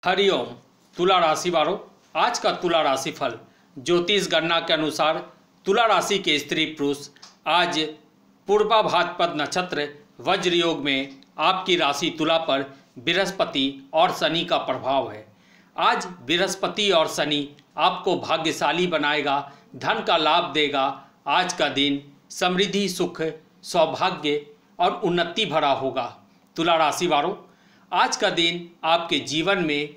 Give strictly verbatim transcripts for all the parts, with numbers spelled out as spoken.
हरिओम। तुला राशि वालों, आज का तुला राशि फल ज्योतिष गणना के अनुसार तुला राशि के स्त्री पुरुष आज पूर्वा भाद्रपद नक्षत्र वज्र योग में आपकी राशि तुला पर बृहस्पति और शनि का प्रभाव है। आज बृहस्पति और शनि आपको भाग्यशाली बनाएगा, धन का लाभ देगा। आज का दिन समृद्धि, सुख, सौभाग्य और उन्नति भरा होगा। तुला राशि वालों, आज का दिन आपके जीवन में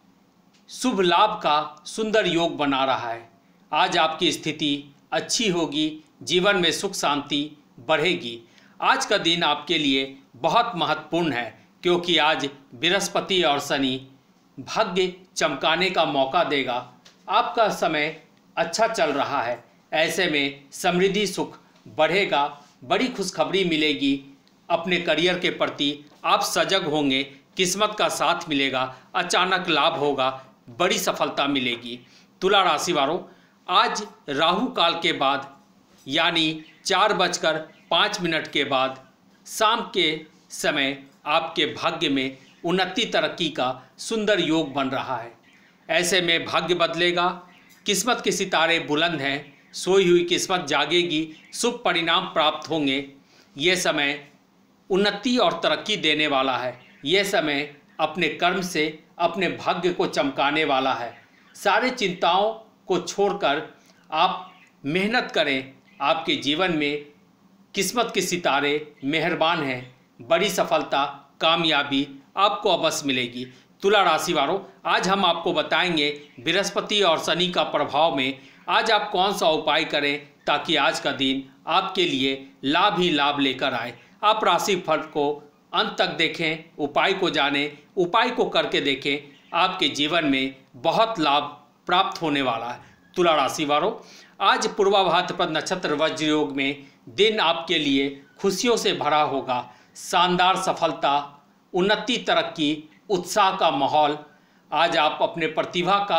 शुभ लाभ का सुंदर योग बना रहा है। आज आपकी स्थिति अच्छी होगी, जीवन में सुख शांति बढ़ेगी। आज का दिन आपके लिए बहुत महत्वपूर्ण है क्योंकि आज बृहस्पति और शनि भाग्य चमकाने का मौका देगा। आपका समय अच्छा चल रहा है, ऐसे में समृद्धि सुख बढ़ेगा, बड़ी खुशखबरी मिलेगी। अपने करियर के प्रति आप सजग होंगे, किस्मत का साथ मिलेगा, अचानक लाभ होगा, बड़ी सफलता मिलेगी। तुला राशि वालों, आज राहु काल के बाद यानी चार बजकर पाँच मिनट के बाद शाम के समय आपके भाग्य में उन्नति तरक्की का सुंदर योग बन रहा है। ऐसे में भाग्य बदलेगा, किस्मत के सितारे बुलंद हैं, सोई हुई किस्मत जागेगी, शुभ परिणाम प्राप्त होंगे। ये समय उन्नति और तरक्की देने वाला है। यह समय अपने कर्म से अपने भाग्य को चमकाने वाला है। सारे चिंताओं को छोड़कर आप मेहनत करें। आपके जीवन में किस्मत के सितारे मेहरबान हैं, बड़ी सफलता, कामयाबी आपको अवश्य मिलेगी। तुला राशि वालों, आज हम आपको बताएंगे बृहस्पति और शनि का प्रभाव में आज आप कौन सा उपाय करें ताकि आज का दिन आपके लिए लाभ ही लाभ लेकर आए। आप राशि फल को अंत तक देखें, उपाय को जानें, उपाय को करके देखें। आपके जीवन में बहुत लाभ प्राप्त होने वाला है। तुला राशि वालों, आज पूर्वा भाद्रपद नक्षत्र वज्र योग में दिन आपके लिए खुशियों से भरा होगा। शानदार सफलता, उन्नति, तरक्की, उत्साह का माहौल। आज आप अपने प्रतिभा का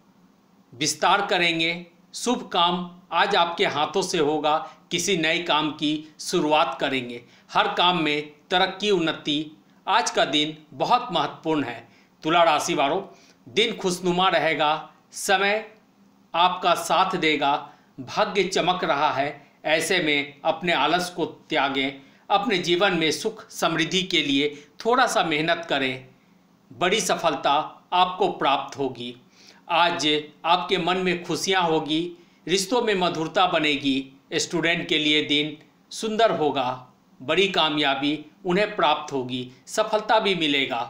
विस्तार करेंगे। शुभ काम आज आपके हाथों से होगा। किसी नए काम की शुरुआत करेंगे। हर काम में तरक्की, उन्नति। आज का दिन बहुत महत्वपूर्ण है। तुला राशि वालों, दिन खुशनुमा रहेगा, समय आपका साथ देगा, भाग्य चमक रहा है। ऐसे में अपने आलस को त्यागें, अपने जीवन में सुख समृद्धि के लिए थोड़ा सा मेहनत करें, बड़ी सफलता आपको प्राप्त होगी। आज आपके मन में खुशियां होगी, रिश्तों में मधुरता बनेगी। स्टूडेंट के लिए दिन सुंदर होगा, बड़ी कामयाबी उन्हें प्राप्त होगी, सफलता भी मिलेगा।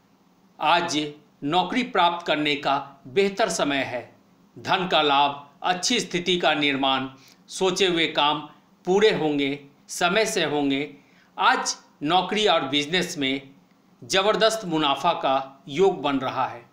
आज नौकरी प्राप्त करने का बेहतर समय है। धन का लाभ, अच्छी स्थिति का निर्माण, सोचे हुए काम पूरे होंगे, समय से होंगे। आज नौकरी और बिजनेस में ज़बरदस्त मुनाफा का योग बन रहा है।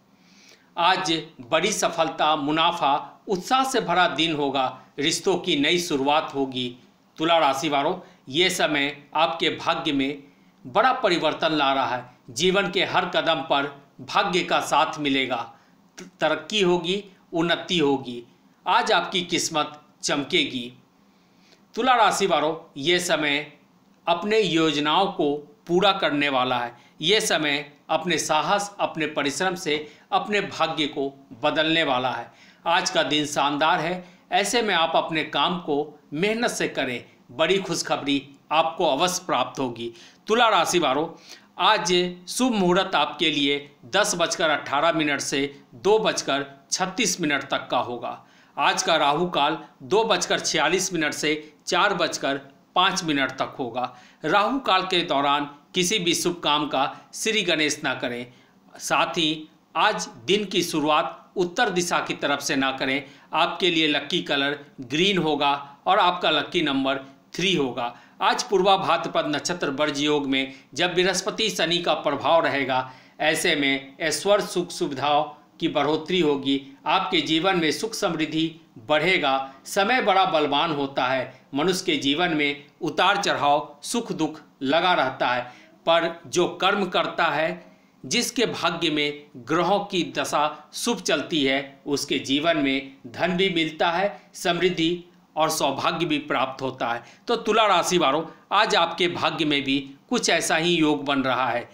आज बड़ी सफलता, मुनाफा, उत्साह से भरा दिन होगा। रिश्तों की नई शुरुआत होगी। तुला राशि वालों, ये समय आपके भाग्य में बड़ा परिवर्तन ला रहा है। जीवन के हर कदम पर भाग्य का साथ मिलेगा, तरक्की होगी, उन्नति होगी। आज आपकी किस्मत चमकेगी। तुला राशि वालों, ये समय अपने योजनाओं को पूरा करने वाला है। ये समय अपने साहस, अपने परिश्रम से अपने भाग्य को बदलने वाला है। आज का दिन शानदार है। ऐसे में आप अपने काम को मेहनत से करें, बड़ी खुशखबरी आपको अवश्य प्राप्त होगी। तुला राशि वालों, आज शुभ मुहूर्त आपके लिए दस बजकर अट्ठारह मिनट से दो बजकर छत्तीस मिनट तक का होगा। आज का राहु काल दो बजकर छियालीस मिनट से चार बजकर पाँच मिनट तक होगा। राहु काल के दौरान किसी भी शुभ काम का श्री गणेश ना करें। साथ ही आज दिन की शुरुआत उत्तर दिशा की तरफ से ना करें। आपके लिए लक्की कलर ग्रीन होगा और आपका लक्की नंबर थ्री होगा। आज पूर्वा भाद्रपद नक्षत्र वज्र योग में जब बृहस्पति शनि का प्रभाव रहेगा, ऐसे में ऐश्वर्य, सुख, सुविधाओं की बढ़ोतरी होगी। आपके जीवन में सुख समृद्धि बढ़ेगा। समय बड़ा बलवान होता है। मनुष्य के जीवन में उतार चढ़ाव, सुख दुख लगा रहता है, पर जो कर्म करता है, जिसके भाग्य में ग्रहों की दशा शुभ चलती है, उसके जीवन में धन भी मिलता है, समृद्धि और सौभाग्य भी प्राप्त होता है। तो तुला राशि वालों, आज आपके भाग्य में भी कुछ ऐसा ही योग बन रहा है।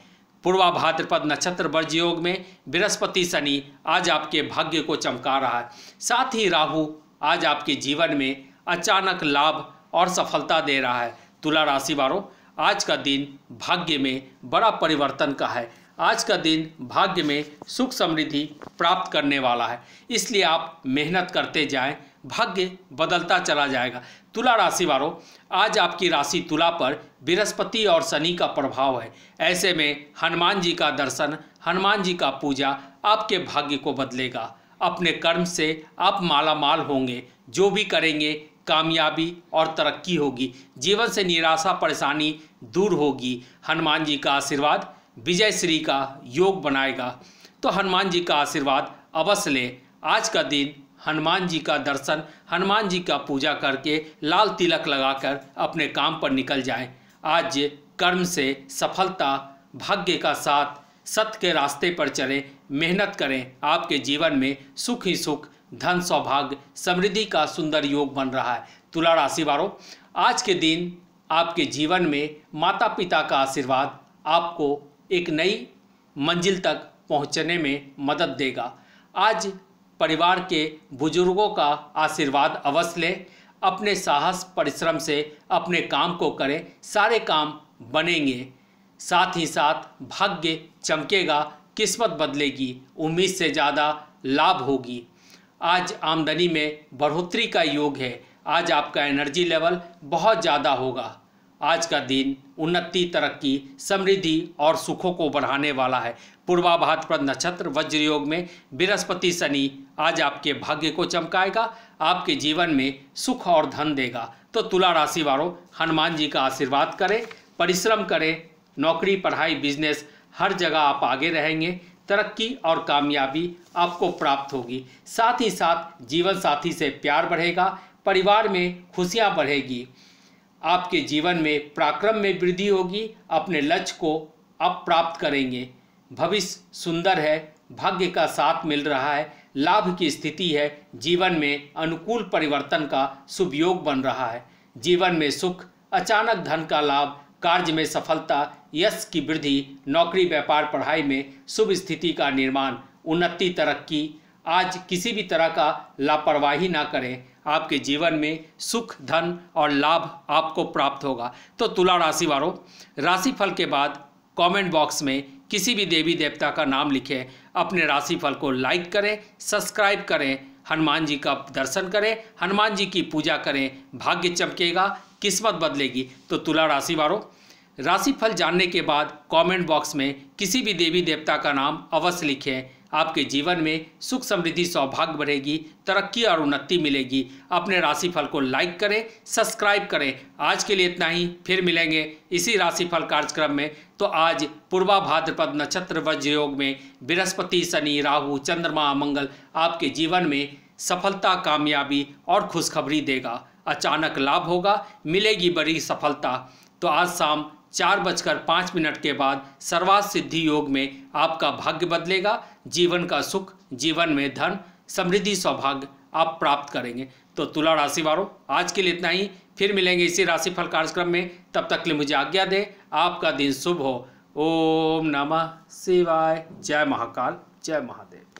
पूर्वा भाद्रपद नक्षत्र वर्ज्य योग में बृहस्पति शनि आज आपके भाग्य को चमका रहा है। साथ ही राहु आज आपके जीवन में अचानक लाभ और सफलता दे रहा है। तुला राशि वालों, आज का दिन भाग्य में बड़ा परिवर्तन का है। आज का दिन भाग्य में सुख समृद्धि प्राप्त करने वाला है, इसलिए आप मेहनत करते जाएं, भाग्य बदलता चला जाएगा। तुला राशि वालों, आज आपकी राशि तुला पर बृहस्पति और शनि का प्रभाव है। ऐसे में हनुमान जी का दर्शन, हनुमान जी का पूजा आपके भाग्य को बदलेगा। अपने कर्म से आप माला माल होंगे, जो भी करेंगे कामयाबी और तरक्की होगी। जीवन से निराशा परेशानी दूर होगी। हनुमान जी का आशीर्वाद विजय श्री का योग बनाएगा, तो हनुमान जी का आशीर्वाद अवश्य लें। आज का दिन हनुमान जी का दर्शन, हनुमान जी का पूजा करके लाल तिलक लगाकर अपने काम पर निकल जाएं। आज कर्म से सफलता, भाग्य का साथ, सत्य के रास्ते पर चलें, मेहनत करें। आपके जीवन में सुख ही सुख, धन सौभाग्य समृद्धि का सुंदर योग बन रहा है। तुला राशि वालों, आज के दिन आपके जीवन में माता पिता का आशीर्वाद आपको एक नई मंजिल तक पहुंचने में मदद देगा। आज परिवार के बुजुर्गों का आशीर्वाद अवश्य लें। अपने साहस परिश्रम से अपने काम को करें, सारे काम बनेंगे। साथ ही साथ भाग्य चमकेगा, किस्मत बदलेगी, उम्मीद से ज़्यादा लाभ होगी। आज आमदनी में बढ़ोतरी का योग है। आज आपका एनर्जी लेवल बहुत ज़्यादा होगा। आज का दिन उन्नति, तरक्की, समृद्धि और सुखों को बढ़ाने वाला है। पूर्वा भाद्रपद नक्षत्र वज्र योग में बृहस्पति शनि आज आपके भाग्य को चमकाएगा, आपके जीवन में सुख और धन देगा। तो तुला राशि वालों, हनुमान जी का आशीर्वाद करें, परिश्रम करें, नौकरी, पढ़ाई, बिजनेस हर जगह आप आगे रहेंगे। तरक्की और कामयाबी आपको प्राप्त होगी। साथ ही साथ जीवन साथी से प्यार बढ़ेगा, परिवार में खुशियां बढ़ेगी। आपके जीवन में पराक्रम में वृद्धि होगी। अपने लक्ष्य को आप प्राप्त करेंगे। भविष्य सुंदर है, भाग्य का साथ मिल रहा है, लाभ की स्थिति है। जीवन में अनुकूल परिवर्तन का शुभ योग बन रहा है। जीवन में सुख, अचानक धन का लाभ, कार्य में सफलता, यश की वृद्धि, नौकरी, व्यापार, पढ़ाई में शुभ स्थिति का निर्माण, उन्नति, तरक्की। आज किसी भी तरह का लापरवाही ना करें। आपके जीवन में सुख, धन और लाभ आपको प्राप्त होगा। तो तुला राशि वालों, राशिफल के बाद कमेंट बॉक्स में किसी भी देवी देवता का नाम लिखें। अपने राशिफल को लाइक करें, सब्सक्राइब करें, हनुमान जी का दर्शन करें, हनुमान जी की पूजा करें। भाग्य चमकेगा, किस्मत बदलेगी। तो तुला राशि वालों, राशिफल जानने के बाद कमेंट बॉक्स में किसी भी देवी देवता का नाम अवश्य लिखें। आपके जीवन में सुख, समृद्धि, सौभाग्य बढ़ेगी, तरक्की और उन्नति मिलेगी। अपने राशिफल को लाइक करें, सब्सक्राइब करें। आज के लिए इतना ही, फिर मिलेंगे इसी राशिफल कार्यक्रम में। तो आज पूर्वा भाद्रपद नक्षत्र वज्र योग में बृहस्पति, शनि, राहु, चंद्रमा, मंगल आपके जीवन में सफलता, कामयाबी और खुशखबरी देगा। अचानक लाभ होगा, मिलेगी बड़ी सफलता। तो आज शाम चार बजकर पाँच मिनट के बाद सर्वार्थ सिद्धि योग में आपका भाग्य बदलेगा। जीवन का सुख, जीवन में धन, समृद्धि, सौभाग्य आप प्राप्त करेंगे। तो तुला राशि वालों, आज के लिए इतना ही, फिर मिलेंगे इसी राशिफल कार्यक्रम में। तब तक के लिए मुझे आज्ञा दें। आपका दिन शुभ हो। ओम नमः शिवाय। जय महाकाल, जय महादेव।